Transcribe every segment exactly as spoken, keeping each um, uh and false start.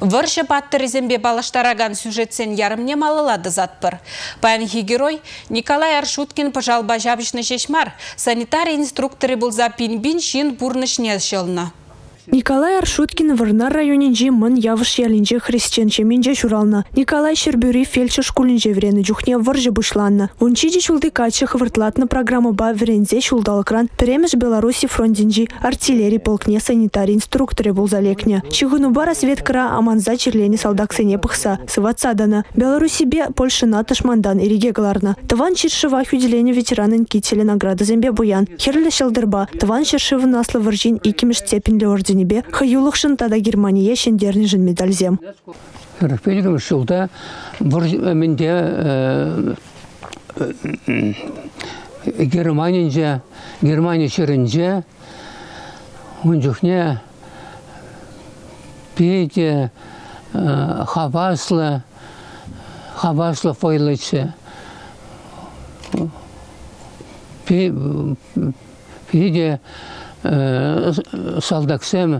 Выршы паттырызембе балаштараган сюжетсен ярымне малылады затпыр. Паянхи герой Николай Аршуткин пожалба жабышны шешмар, санитарий инструкторы был за пинбин шин бурнышне шелна. Николай Аршуткин Варнар районинже мын явыш ялинже христианче менже шурална. Николай Щербюри фельдшер шкулинже врены жухне варжы бушланна. Унчиде шулды качы хвыртлатна программа ба врензе шулдалыкран перемеш Беларуси фронтинжи артиллерий полкне санитарий инструкторы был залекня. Чигуну бара светкара аманза черлени солдаксене пыхса. Сыватса дана. Беларуси бе Польша наташ мандан ириге галарна. Таван чиршива хюделение ветеранын кителя награда зембе буян. Херле шелдерба. Таван чиршива насла варжин икимеш степень орден. Небе хаюлықшын тада Германия шендерні жын медальзем. Рахпелігім жылда менде Германинже, Германия шерінже, онжухне пейте хаваслы, хаваслы фойлычы. Пейте солдаксем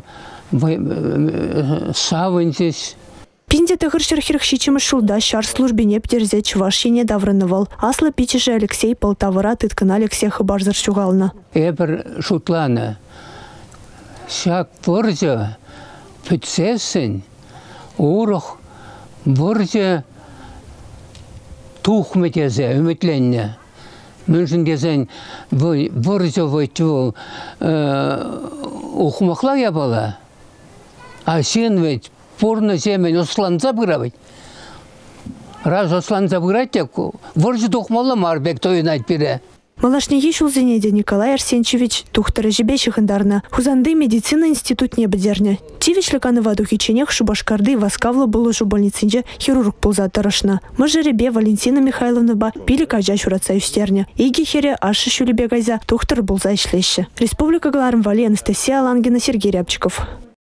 савынтесь. Пинде тыгыршыр хирхшичимы шулда шар службине птерзе чувашине даврынывал. Асла пичиже Алексей Полтавара тыткана Алексей хабарзар шугална. Эбір шутланы. Шак вырзе пүтсесін урық вырзе тухметезе үмітленне. Мünchen gesehen, wo so weit wo ухмахла я была, а сен ведь порно семен усланца быравать. Раз усланца бырать, так ворже тухмала марбек то и нать пере. Малашнеги шулзенеде Николай Арсеньевич тухтары жебе чехандарна. Хузанды медицина институт не бедерня. Тивич леканова духиченех шубашкарды васкавла было больницинже хирург полза тарашна. Мажеребе Валентина Михайловна ба пили кажа шураца юстерня. Иги хере аши шулебе газа тухтар болза ишлеще. Республика Галарм Вали Анастасия Лангина, Сергей Рябчиков.